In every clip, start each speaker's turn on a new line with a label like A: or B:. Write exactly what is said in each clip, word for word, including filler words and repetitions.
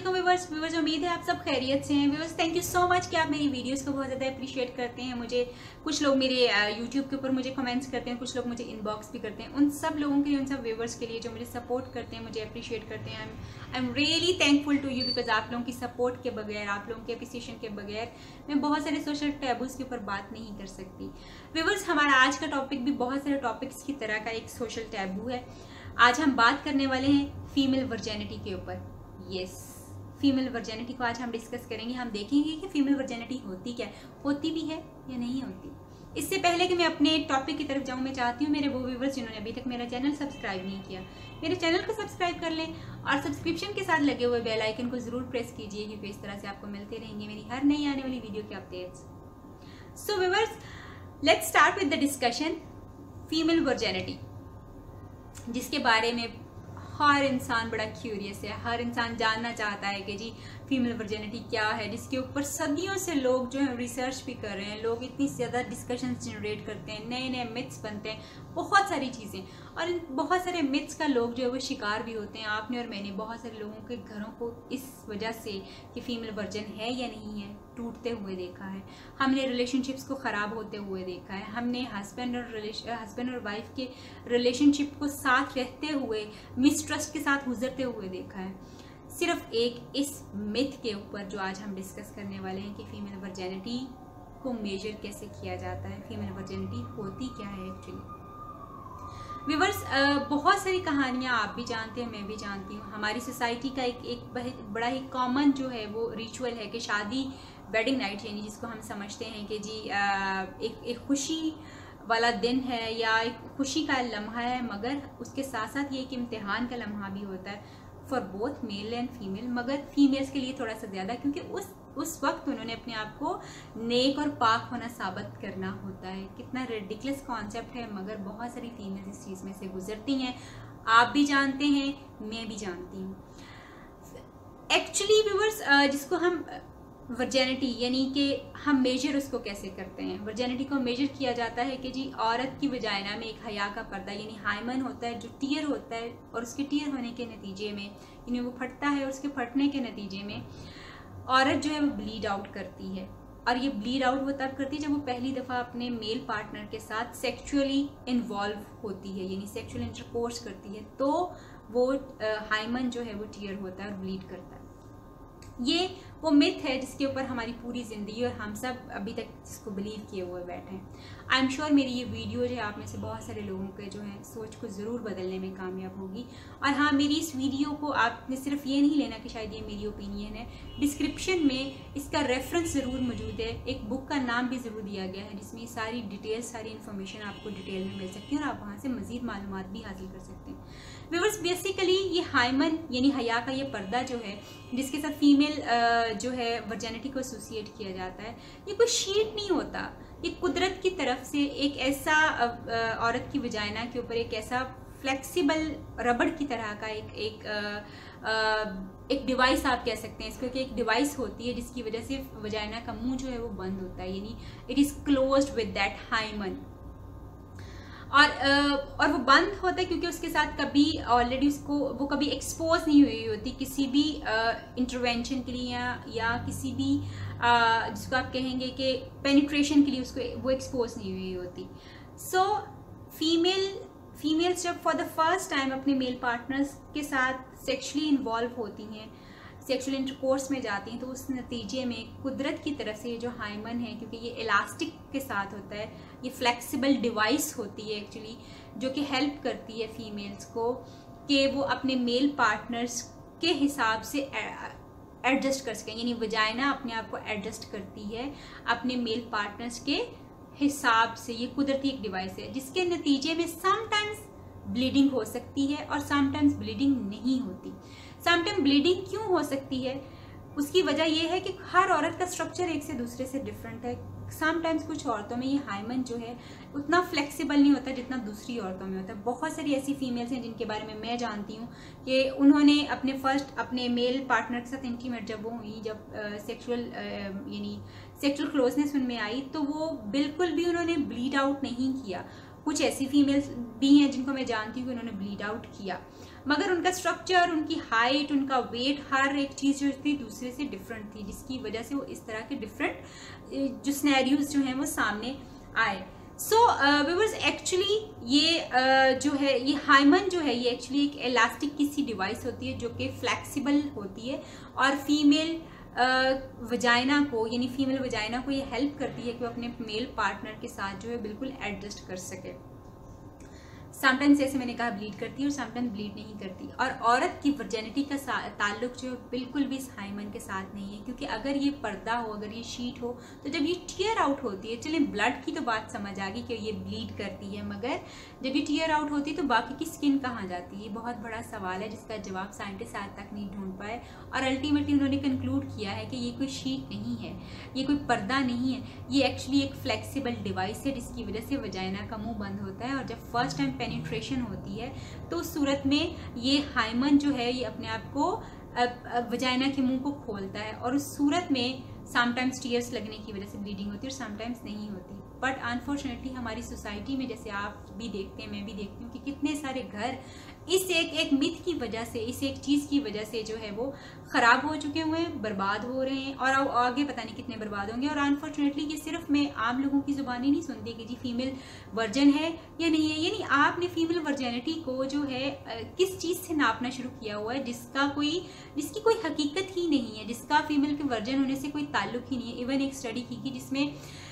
A: वालेकुम viewers viewers उम्मीद है आप सब खैरियत से हैं। Viewers thank you so much कि आप मेरी वीडियोस को बहुत ज़्यादा अप्रिशिएट करते हैं। मुझे कुछ लोग मेरे यूट्यूब के ऊपर मुझे कमेंट्स करते हैं, कुछ लोग मुझे इनबॉक्स भी करते हैं। उन सब लोगों के लिए, उन सब व्यूअर्स के लिए जो मुझे सपोर्ट करते हैं, मुझे अप्रिशिएट करते हैं, I am really thankful to you because आप लोगों की सपोर्ट के बगैर, आप लोगों के अप्रिसिएशन के बगैर मैं बहुत सारे सोशल टैबूज के ऊपर बात नहीं कर सकती। व्यूअर्स हमारा आज का टॉपिक भी बहुत सारे टॉपिक्स की तरह का एक सोशल टैबू है। आज हम बात करने वाले हैं फीमेल वर्जेनिटी के ऊपर। यस, फीमेल वर्जेनिटी को आज हम डिस्कस करेंगे। हम देखेंगे कि फीमेल वर्जेनिटी होती क्या है, होती भी है या नहीं होती। इससे पहले कि मैं अपने टॉपिक की तरफ जाऊं, मैं चाहती हूं मेरे वो व्यूवर्स जिन्होंने अभी तक मेरा चैनल सब्सक्राइब नहीं किया, मेरे चैनल को सब्सक्राइब कर लें और सब्सक्रिप्शन के साथ लगे हुए बेल आइकन को जरूर प्रेस कीजिए, क्योंकि इस तरह से आपको मिलते रहेंगे मेरी हर नई आने वाली वीडियो के updates. So viewers, let's start with the discussion female virginity, जिसके बारे में हर इंसान बड़ा क्यूरियस है। हर इंसान जानना चाहता है कि जी फीमेल वर्जेनिटी क्या है, जिसके ऊपर सदियों से लोग जो है रिसर्च भी कर रहे हैं, लोग इतनी ज़्यादा डिस्कशन जनरेट करते हैं, नए नए मिथ्स बनते हैं, बहुत सारी चीज़ें, और इन बहुत सारे मिथ्स का लोग जो है वो शिकार भी होते हैं। आपने और मैंने बहुत सारे लोगों के घरों को इस वजह से कि फीमेल वर्जन है या नहीं है टूटते हुए देखा है। हमने रिलेशनशिप्स को ख़राब होते हुए देखा है। हमने हस्बैंड और रिलेशन हस्बैंड और वाइफ के रिलेशनशिप को साथ रहते हुए मिसट्रस्ट के साथ गुजरते हुए देखा है। सिर्फ एक इस मिथ के ऊपर जो आज हम डिस्कस करने वाले हैं कि फीमेल वर्जेनिटी को मेजर कैसे किया जाता है, फीमेल वर्जेनिटी होती क्या है एक्चुअली। व्यूअर्स, बहुत सारी कहानियाँ आप भी जानते हैं, मैं भी जानती हूँ। हमारी सोसाइटी का एक एक बड़ा ही कॉमन जो है वो रिचुअल है कि शादी, वेडिंग नाइट, यानी जिसको हम समझते हैं कि जी एक एक खुशी वाला दिन है या एक खुशी का लम्हा है, मगर उसके साथ साथ ये एक इम्तिहान का लम्हा भी होता है for both male and female, मगर फीमेल्स के लिए थोड़ा सा ज़्यादा, क्योंकि उस उस वक्त उन्होंने अपने आप को नेक और पाक होना साबित करना होता है। कितना रेडिकुलस कॉन्सेप्ट है, मगर बहुत सारी फीमेल्स इस चीज़ में से गुजरती हैं। आप भी जानते हैं, मैं भी जानती हूँ। एक्चुअली व्यूअर्स, जिसको हम वर्जेनिटी यानी कि हम मेजर उसको कैसे करते हैं, वर्जेनिटी को मेजर किया जाता है कि जी औरत की वजाइना में एक हया का पर्दा यानी हाइमन होता है, जो टीयर होता है, और उसके टीयर होने के नतीजे में यानी वो फटता है, और उसके फटने के नतीजे में औरत जो है वो ब्लीड आउट करती है। और ये ब्लीड आउट वो तब करती है जब वो पहली दफ़ा अपने मेल पार्टनर के साथ सेक्चुअली इन्वॉल्व होती है, यानी सेक्चुअल इंटरकोर्स करती है, तो वो हाइमन जो है वो टीयर होता है और ब्लीड करता है। ये वो मिथ है जिसके ऊपर हमारी पूरी ज़िंदगी और हम सब अभी तक जिसको बिलीव किए हुए बैठे हैं। आई एम श्योर मेरी ये वीडियो जो है आप में से बहुत सारे लोगों के जो है सोच को ज़रूर बदलने में कामयाब होगी। और हाँ, मेरी इस वीडियो को आपने सिर्फ ये नहीं लेना कि शायद ये मेरी ओपिनियन है, डिस्क्रिप्शन में इसका रेफरेंस ज़रूर मौजूद है, एक बुक का नाम भी ज़रूर दिया गया है जिसमें सारी डिटेल्स, सारी इन्फॉर्मेशन आपको डिटेल में मिल सकती है और आप वहाँ से मज़ीद मालूमात भी हासिल कर सकते हैं। व्यूअर्स, बेसिकली ये हाइमन यानी हया का ये पर्दा जो है जिसके साथ फीमेल जो है वर्जेनिटी को एसोसिएट किया जाता है, ये कोई शीट नहीं होता। ये कुदरत की तरफ से एक ऐसा औरत की वजाइना के ऊपर एक ऐसा फ्लेक्सिबल रबड़ की तरह का एक एक आ, आ, एक डिवाइस आप कह सकते हैं इसको, कि एक डिवाइस होती है जिसकी वजह से वजाइना का मुंह जो है वो बंद होता है, यानी it is closed with that hymen. और और वो बंद होता है क्योंकि उसके साथ कभी ऑलरेडी उसको वो कभी एक्सपोज नहीं हुई होती किसी भी इंटरवेंशन के लिए या या किसी भी आ, जिसको आप कहेंगे कि पेनिट्रेशन के लिए उसको वो एक्सपोज नहीं हुई होती। सो फीमेल फीमेल्स जब फॉर द फर्स्ट टाइम अपने मेल पार्टनर्स के साथ सेक्सुअली इन्वॉल्व होती हैं, सेक्सुअल इंटरकोर्स में जाती हैं, तो उस नतीजे में कुदरत की तरफ से ये जो हाइमन है, क्योंकि ये इलास्टिक के साथ होता है, ये फ्लेक्सिबल डिवाइस होती है एक्चुअली, जो कि हेल्प करती है फीमेल्स को कि वो अपने मेल पार्टनर्स के हिसाब से एडजस्ट कर सकें, यानी वजाइना अपने आप को एडजस्ट करती है अपने मेल पार्टनर्स के हिसाब से। ये कुदरती एक डिवाइस है जिसके नतीजे में समटाइम्स ब्लीडिंग हो सकती है और समटाइम्स ब्लीडिंग नहीं होती। समटाइम ब्लीडिंग क्यों हो सकती है, उसकी वजह यह है कि हर औरत का स्ट्रक्चर एक से दूसरे से डिफरेंट है। समटाइम्स कुछ औरतों में ये हाइमन जो है उतना फ्लेक्सिबल नहीं होता जितना दूसरी औरतों में होता है। बहुत सारी ऐसी फीमेल्स हैं जिनके बारे में मैं जानती हूँ कि उन्होंने अपने फर्स्ट अपने मेल पार्टनर के साथ इंटीमेट जब वो हुई, जब सेक्सुअल यानी सेक्सुअल क्लोजनेस उनमें आई, तो वो बिल्कुल भी उन्होंने ब्लीड आउट नहीं किया। कुछ ऐसी फीमेल्स भी हैं जिनको मैं जानती हूँ कि उन्होंने ब्लीड आउट किया, मगर उनका स्ट्रक्चर, उनकी हाइट, उनका वेट, हर एक चीज़ जो थी दूसरे से डिफरेंट थी, जिसकी वजह से वो इस तरह के डिफरेंट जो सिनेरियोज जो हैं वो सामने आए। सो व्यूअर्स एक्चुअली ये uh, जो है ये हाइमन जो है ये एक्चुअली एक इलास्टिक की सी डिवाइस होती है जो कि फ्लेक्सिबल होती है और फीमेल वजाइना uh, को यानी फीमेल वजाइना को ये हेल्प करती है कि वो अपने मेल पार्टनर के साथ जो है बिल्कुल एडजस्ट कर सके। समटाइम्स जैसे मैंने कहा ब्लीड करती है और समटाइम्स ब्लीड नहीं करती। और औरत की वर्जिनिटी का ताल्लुक जो है बिल्कुल भी इस हाइमन के साथ नहीं है, क्योंकि अगर ये पर्दा हो, अगर ये शीट हो, तो जब ये टीयर आउट होती है, चलें ब्लड की तो बात समझ आ गई कि ये ब्लीड करती है, मगर जब ये टीयर आउट होती है तो बाकी की स्किन कहाँ जाती है? ये बहुत बड़ा सवाल है जिसका जवाब साइंटिस्ट आज तक नहीं ढूंढ पाए। और अल्टीमेटली उन्होंने कंक्लूड किया है कि ये कोई शीट नहीं है, ये कोई पर्दा नहीं है, ये एक्चुअली एक फ्लेक्सिबल डिवाइस है जिसकी वजह से वजाइना का मुंह बंद होता है और जब फर्स्ट टाइम पेनिट्रेशन होती है तो उस सूरत में ये हाइमन जो है ये अपने आप को वजाइना के मुंह को खोलता है और उस सूरत में समटाइम्स टीयर्स लगने की वजह से ब्लीडिंग होती है और समटाइम्स नहीं होती। बट अनफॉर्चुनेटली हमारी सोसाइटी में, जैसे आप भी देखते हैं, मैं भी देखती हूँ कि कितने सारे घर इस एक एक मिथ की वजह से, इस एक चीज़ की वजह से जो है वो ख़राब हो चुके हुए हैं, बर्बाद हो रहे हैं और आगे पता नहीं कितने बर्बाद होंगे। और अनफॉर्चुनेटली ये सिर्फ मैं आम लोगों की ज़ुबानी नहीं सुनती कि जी फीमेल वर्जन है या नहीं है, यानी आपने फीमेल वर्जनिटी को जो है किस चीज़ से नापना शुरू किया हुआ है जिसका कोई जिसकी कोई हकीकत ही नहीं है, जिसका फीमेल के वर्जन होने से कोई ताल्लुक ही नहीं है। इवन एक स्टडी की गई जिसमें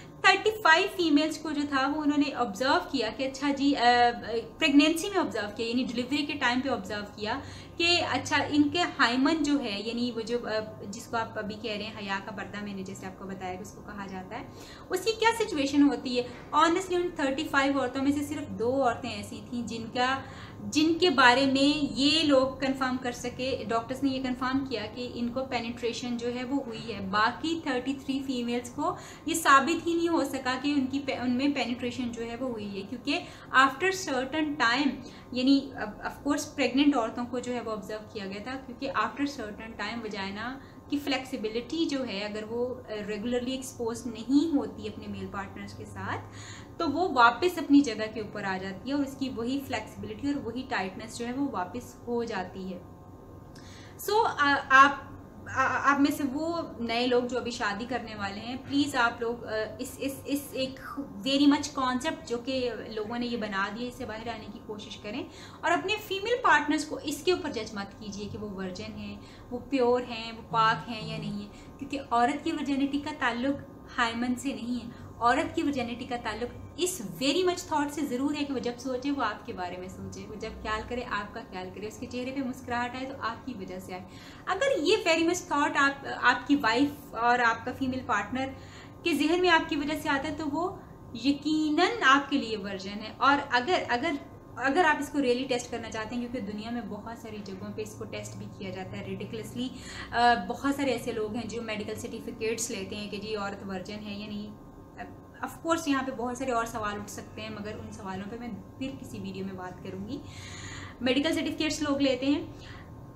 A: पैंतीस फीमेल्स को जो था वो उन्होंने ऑब्जर्व किया कि अच्छा जी प्रेगनेंसी में ऑब्जर्व किया, यानी डिलीवरी के टाइम पे ऑब्जर्व किया कि अच्छा इनके हाइमन जो है, यानी वो जो जिसको आप अभी कह रहे हैं हया का पर्दा, मैंने जैसे आपको बताया कि उसको कहा जाता है, उसकी क्या सिचुएशन होती है। ऑनेस्टली उन पैंतीस औरतों में से सिर्फ दो औरतें ऐसी थीं जिनका जिनके बारे में ये लोग कंफर्म कर सके, डॉक्टर्स ने ये कंफर्म किया कि इनको पेनिट्रेशन जो है वो हुई है। बाकी तैंतीस फीमेल्स को ये साबित ही नहीं हो सका कि उनकी उनमें पेनिट्रेशन जो है वो हुई है, क्योंकि आफ्टर सर्टन टाइम, यानी ऑफ कोर्स प्रेग्नेंट औरतों को जो है वो ऑब्जर्व किया गया था, क्योंकि आफ्टर सर्टन टाइम वजाइना की फ्लेक्सिबिलिटी जो है अगर वो रेगुलरली एक्सपोज नहीं होती अपने मेल पार्टनर्स के साथ तो वो वापस अपनी जगह के ऊपर आ जाती है और उसकी वही फ्लेक्सिबिलिटी और वही टाइटनेस जो है वो वापस हो जाती है। सो so, आप आप में से वो नए लोग जो अभी शादी करने वाले हैं, प्लीज़ आप लोग इस इस इस एक वेरी मच कॉन्सेप्ट जो कि लोगों ने ये बना दिया, इससे बाहर आने की कोशिश करें और अपने फीमेल पार्टनर्स को इसके ऊपर जज मत कीजिए कि वो वर्जन हैं, वो प्योर हैं, वो पाक हैं या नहीं है, क्योंकि औरत की वर्जिनिटी का ताल्लुक हाइमन से नहीं है। औरत की वर्जिनिटी का ताल्लुक इस वेरी मच थॉट से ज़रूर है कि वो जब सोचे वो आपके बारे में सोचे, वो जब ख्याल करे आपका ख्याल करे, उसके चेहरे पे मुस्कुराहट आए तो आपकी वजह से आए। अगर ये वेरी मच थॉट आप आपकी वाइफ और आपका फीमेल पार्टनर के जहन में आपकी वजह से आता है तो वो यकीनन आपके लिए वर्जन है। और अगर अगर अगर आप इसको रियली टेस्ट करना चाहते हैं, क्योंकि दुनिया में बहुत सारी जगहों पे इसको टेस्ट भी किया जाता है रिडिकुलसली, बहुत सारे ऐसे लोग हैं जो मेडिकल सर्टिफिकेट्स लेते हैं कि जी औरत वर्जन है या नहीं। ऑफ कोर्स यहाँ पे बहुत सारे और सवाल उठ सकते हैं, मगर उन सवालों पे मैं फिर किसी वीडियो में बात करूँगी। मेडिकल सर्टिफिकेट्स लोग लेते हैं।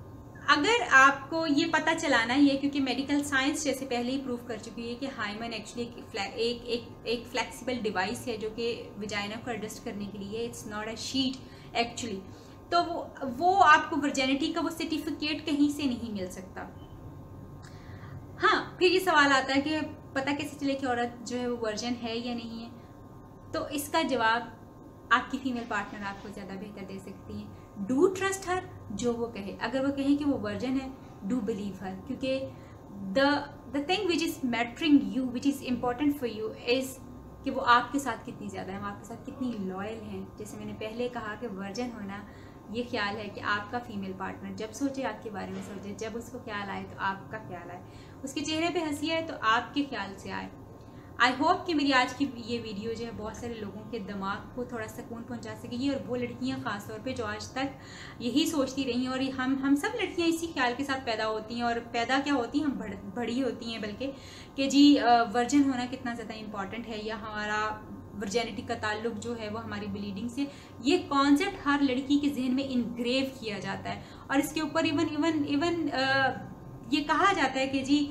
A: अगर आपको ये पता चलाना ही है, क्योंकि मेडिकल साइंस जैसे पहले ही प्रूव कर चुकी है कि हाइमन एक्चुअली एक एक एक एक फ्लेक्सिबल डिवाइस है जो कि वजाइना को एडजस्ट करने के लिए, it's not a sheet actually, तो वो, वो आपको वर्जिनिटी का वो सर्टिफिकेट कहीं से नहीं मिल सकता। हाँ, फिर ये सवाल आता है कि पता कैसे चले कि औरत जो है वो वर्जन है या नहीं है, तो इसका जवाब आपकी फीमेल पार्टनर आपको ज़्यादा बेहतर दे सकती है। डू ट्रस्ट हर, जो वो कहे, अगर वो कहें कि वो वर्जन है, डू बिलीव हर, क्योंकि the the thing which is mattering you, which is important for you is कि वो आपके साथ कितनी ज़्यादा है, वो आपके साथ कितनी लॉयल हैं। जैसे मैंने पहले कहा कि वर्जन होना ये ख्याल है कि आपका फीमेल पार्टनर जब सोचे आपके बारे में सोचे, जब उसको ख्याल आए तो आपका ख्याल आए, उसके चेहरे पे हंसी आए तो आपके ख्याल से आए। आई होप कि मेरी आज की ये वीडियो जो है बहुत सारे लोगों के दिमाग को थोड़ा सुकून पहुंचा सकेगी, और वो लड़कियां ख़ास तौर पे जो आज तक यही सोचती रही हैं, और हम हम सब लड़कियां इसी ख्याल के साथ पैदा होती हैं, और पैदा क्या होती हैं, हम बड़ बड़ी होती हैं बल्कि, कि जी वर्जन होना कितना ज़्यादा इम्पॉर्टेंट है, या हमारा वर्जिनिटी का ताल्लुक जो है वो हमारी ब्लीडिंग से। ये कॉन्सेप्ट हर लड़की के जहन में इनग्रेव किया जाता है, और इसके ऊपर इवन इवन इवन ये कहा जाता है कि जी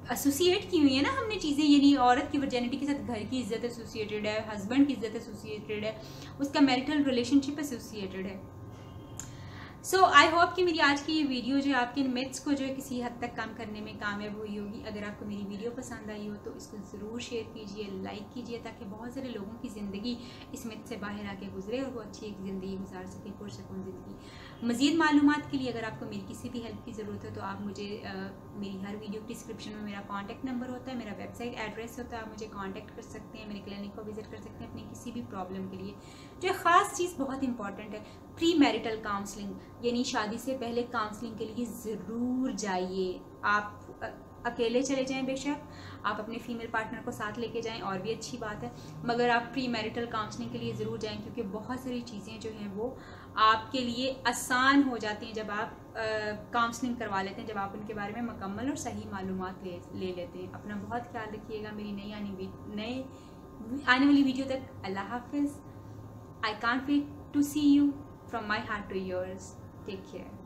A: एसोसिएट की हुई है ना हमने चीज़ें, यानी औरत की वर्जिनिटी के साथ घर की इज्जत एसोसिएटेड है, हस्बैंड की इज्जत एसोसिएटेड है, उसका मैरिटल रिलेशनशिप एसोसिएटेड है। सो आई होप कि मेरी आज की ये वीडियो जो है आपके मिथ्स को जो है किसी हद तक कम करने में कामयाब हुई होगी। अगर आपको मेरी वीडियो पसंद आई हो तो इसको ज़रूर शेयर कीजिए, लाइक कीजिए, ताकि बहुत सारे लोगों की ज़िंदगी इस मिथ से बाहर आके गुजरे और वो अच्छी एक ज़िंदगी गुजार सकें, पुरसकून ज़िंदगी। मज़ीद मालूमात के लिए अगर आपको मेरी किसी भी हेल्प की ज़रूरत हो तो आप मुझे आ, मेरी हर वीडियो डिस्क्रिप्शन में मेरा कॉन्टैक्ट नंबर होता है, मेरा वेबसाइट एड्रेस होता है, आप मुझे कॉन्टैक्ट कर सकते हैं, मेरे क्लिनिक को विजिट कर सकते हैं अपनी किसी भी प्रॉब्लम के लिए। जो ख़ास चीज़ बहुत इंपॉर्टेंट है, प्री मैरिटल काउंसलिंग, यानी शादी से पहले काउंसलिंग के लिए ज़रूर जाइए। आप अकेले चले जाएं बेशक, आप अपने फीमेल पार्टनर को साथ लेके जाएं और भी अच्छी बात है, मगर आप प्री मैरिटल काउंसलिंग के लिए ज़रूर जाएं, क्योंकि बहुत सारी चीज़ें जो हैं वो आपके लिए आसान हो जाती हैं जब आप काउंसलिंग करवा लेते हैं, जब आप उनके बारे में मुकम्मल और सही मालूमात ले ले लेते हैं। अपना बहुत ख्याल रखिएगा। मेरी नई आने नए आने वाली वीडियो तक अल्लाह हाफिज़। I can't wait to see you from my heart to yours. Take care.